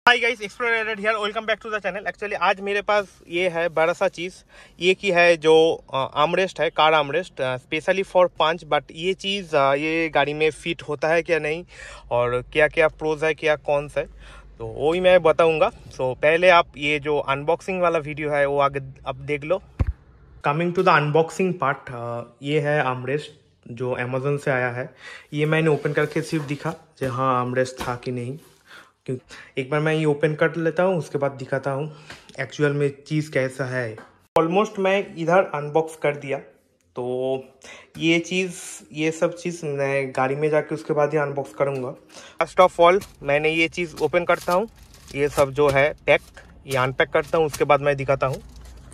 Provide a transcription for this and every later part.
Hi guys, explorer here, welcome back to the channel. Actually आज मेरे पास ये है बड़ा सा चीज़, ये की है जो आर्मरेस्ट है, car armrest specially for Punch. But ये चीज़ ये गाड़ी में फिट होता है क्या नहीं, और क्या क्या प्रोज है, क्या कॉन्स है, तो वही मैं बताऊंगा। सो पहले आप ये जो अनबॉक्सिंग वाला वीडियो है वो आगे आप देख लो। Coming to the unboxing part, ये है आर्मरेस्ट जो अमेजोन से आया है। ये मैंने ओपन करके सिर्फ दिखा कि हाँ आर्मरेस्ट था कि नहीं, क्योंकि एक बार मैं ये ओपन कर लेता हूँ, उसके बाद दिखाता हूँ एक्चुअल में चीज़ कैसा है। ऑलमोस्ट मैं इधर अनबॉक्स कर दिया, तो ये चीज़, ये सब चीज़ मैं गाड़ी में जाके उसके बाद ही अनबॉक्स करूँगा। फर्स्ट ऑफ ऑल मैंने ये चीज़ ओपन करता हूँ, ये सब जो है पैक, ये अनपैक करता हूँ, उसके बाद मैं दिखाता हूँ।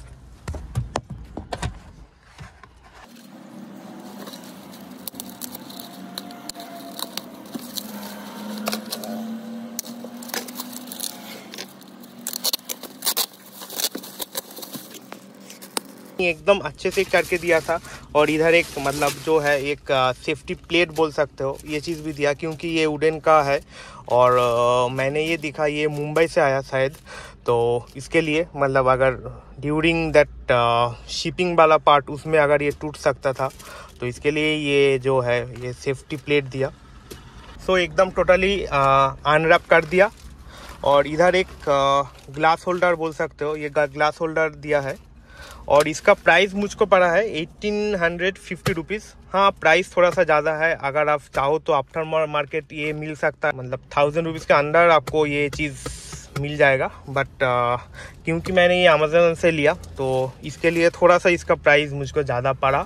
एकदम अच्छे से करके दिया था, और इधर एक मतलब जो है एक सेफ्टी प्लेट बोल सकते हो, ये चीज़ भी दिया, क्योंकि ये वुडन का है। और मैंने ये दिखा, ये मुंबई से आया शायद, तो इसके लिए मतलब अगर ड्यूरिंग दैट शिपिंग वाला पार्ट उसमें अगर ये टूट सकता था, तो इसके लिए ये जो है ये सेफ्टी प्लेट दिया। सो एकदम टोटली अनरैप कर दिया। और इधर एक ग्लास होल्डर बोल सकते हो, ये ग्लास होल्डर दिया है, और इसका प्राइस मुझको पड़ा है 1850 रुपीज़। हाँ, प्राइस थोड़ा सा ज़्यादा है, अगर आप चाहो तो आफ्टर मार्केट ये मिल सकता है, मतलब 1000 रुपीज़ के अंदर आपको ये चीज़ मिल जाएगा। बट क्योंकि मैंने ये अमेजोन से लिया, तो इसके लिए थोड़ा सा इसका प्राइस मुझको ज़्यादा पड़ा,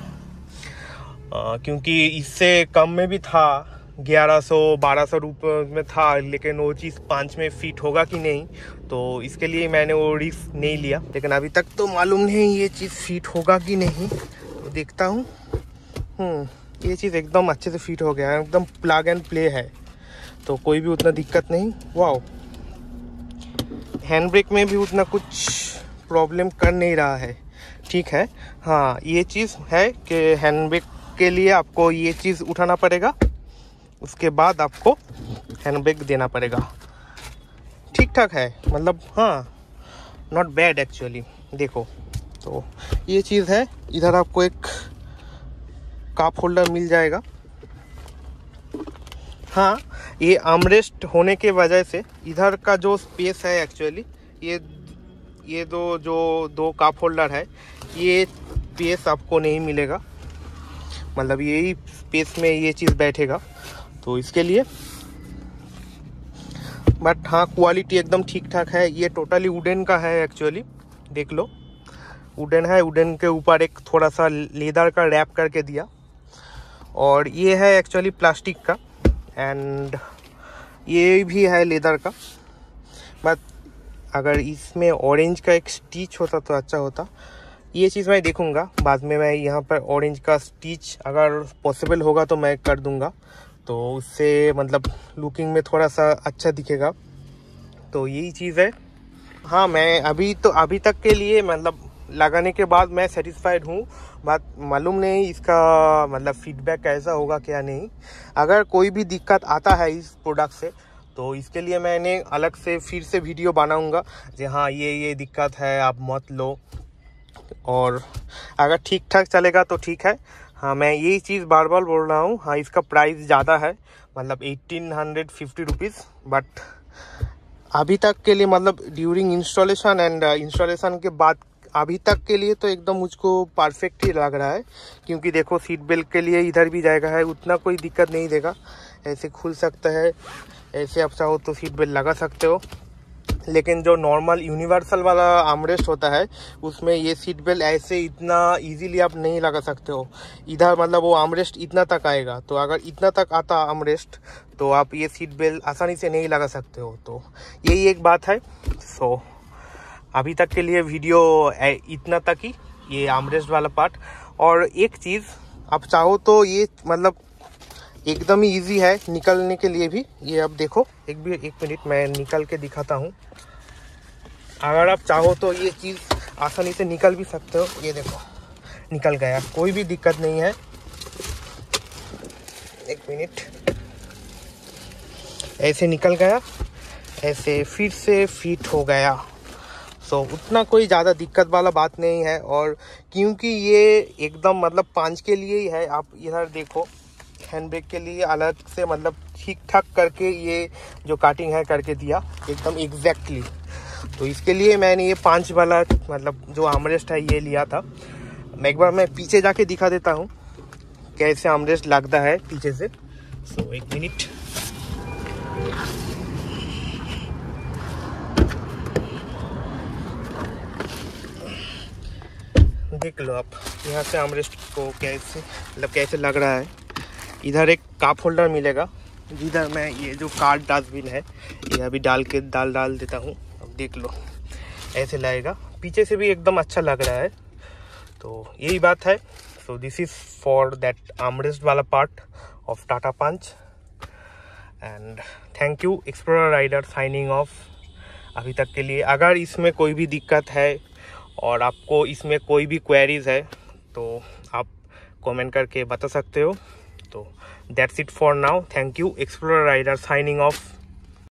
क्योंकि इससे कम में भी था, 1100-1200 रुपये में था, लेकिन वो चीज़ 5 में फिट होगा कि नहीं, तो इसके लिए मैंने वो रिस्क नहीं लिया। लेकिन अभी तक तो मालूम नहीं ये चीज़ फिट होगा कि नहीं, तो देखता हूँ। ये चीज़ एकदम अच्छे से फिट हो गया है, एकदम प्लग एंड प्ले है, तो कोई भी उतना दिक्कत नहीं। वाओ, हैंड ब्रेक में भी उतना कुछ प्रॉब्लम कर नहीं रहा है, ठीक है। हाँ, ये चीज़ है कि हैंड ब्रेक के लिए आपको ये चीज़ उठाना पड़ेगा, उसके बाद आपको हैंड ब्रेक देना पड़ेगा। ठीक ठाक है, मतलब हाँ, नॉट बैड एक्चुअली। देखो, तो ये चीज़ है। इधर आपको एक कप होल्डर मिल जाएगा। हाँ, ये आर्मरेस्ट होने के वजह से इधर का जो स्पेस है एक्चुअली, ये दो कप होल्डर है, ये स्पेस आपको नहीं मिलेगा, मतलब यही स्पेस में ये चीज़ बैठेगा, तो इसके लिए। बट हाँ, क्वालिटी एकदम ठीक ठाक है। ये टोटली वुडन का है एक्चुअली, देख लो, वुडन है। वुडन के ऊपर एक थोड़ा सा लेदर का रैप करके दिया, और ये है एक्चुअली प्लास्टिक का, एंड ये भी है लेदर का। बट अगर इसमें ऑरेंज का एक स्टिच होता तो अच्छा होता। ये चीज़ मैं देखूंगा बाद में, मैं यहाँ पर ऑरेंज का स्टिच अगर पॉसिबल होगा तो मैं कर दूंगा, तो उससे मतलब लुकिंग में थोड़ा सा अच्छा दिखेगा, तो यही चीज़ है। हाँ, मैं अभी तक के लिए मतलब लगाने के बाद मैं सेटिस्फाइड हूँ। बात मालूम नहीं इसका मतलब फीडबैक कैसा होगा क्या नहीं। अगर कोई भी दिक्कत आता है इस प्रोडक्ट से, तो इसके लिए मैंने अलग से फिर से वीडियो बनाऊंगा कि हाँ ये दिक्कत है, आप मत लो, और अगर ठीक ठाक चलेगा तो ठीक है। हाँ, मैं यही चीज़ बार बार बोल रहा हूँ। हाँ, इसका प्राइस ज़्यादा है, मतलब 1850 रुपीज़। बट अभी तक के लिए, मतलब ड्यूरिंग इंस्टॉलेशन एंड इंस्टॉलेशन के बाद, अभी तक के लिए तो एकदम मुझको परफेक्ट ही लग रहा है। क्योंकि देखो, सीट बेल्ट के लिए इधर भी जाएगा है, उतना कोई दिक्कत नहीं देगा, ऐसे खुल सकता है, ऐसे आप चाहो तो सीट बेल्ट लगा सकते हो। लेकिन जो नॉर्मल यूनिवर्सल वाला आर्मरेस्ट होता है, उसमें ये सीट बेल्ट ऐसे इतना इजीली आप नहीं लगा सकते हो। इधर मतलब वो आर्मरेस्ट इतना तक आएगा, तो अगर इतना तक आता आर्मरेस्ट, तो आप ये सीट बेल्ट आसानी से नहीं लगा सकते हो, तो यही एक बात है। सो अभी तक के लिए वीडियो इतना तक ही, ये आर्मरेस्ट वाला पार्ट। और एक चीज़, आप चाहो तो ये मतलब एकदम ही इजी है निकलने के लिए भी। ये अब देखो, एक मिनट मैं निकल के दिखाता हूँ। अगर आप चाहो तो ये चीज़ आसानी से निकल भी सकते हो। ये देखो, निकल गया, कोई भी दिक्कत नहीं है। एक मिनट, ऐसे निकल गया, ऐसे फिर से फिट हो गया। सो उतना कोई ज़्यादा दिक्कत वाला बात नहीं है। और क्योंकि ये एकदम मतलब 5 के लिए ही है, आप इधर देखो हैंड ब्रेक के लिए अलग से मतलब ठीक ठाक करके ये जो काटिंग है करके दिया एकदम एग्जैक्टली। तो इसके लिए मैंने ये 5 वाला मतलब जो आर्मरेस्ट है ये लिया था। एक बार मैं पीछे जाके दिखा देता हूँ कैसे आर्मरेस्ट लगता है पीछे से। सो एक मिनट, देख लो आप यहाँ से आर्मरेस्ट को कैसे मतलब कैसे लग रहा है। इधर एक कप होल्डर मिलेगा जिधर मैं ये जो कार्ड डस्टबिन है ये अभी डाल देता हूँ। अब देख लो ऐसे लगेगा, पीछे से भी एकदम अच्छा लग रहा है। तो यही बात है। So this is for that armrest वाला part of Tata Punch. And thank you explorer rider, signing off अभी तक के लिए। अगर इसमें कोई भी दिक्कत है और आपको इसमें कोई भी क्वेरीज है तो आप कमेंट करके बता सकते हो। तो that's it for now. Thank you explorer rider, signing of.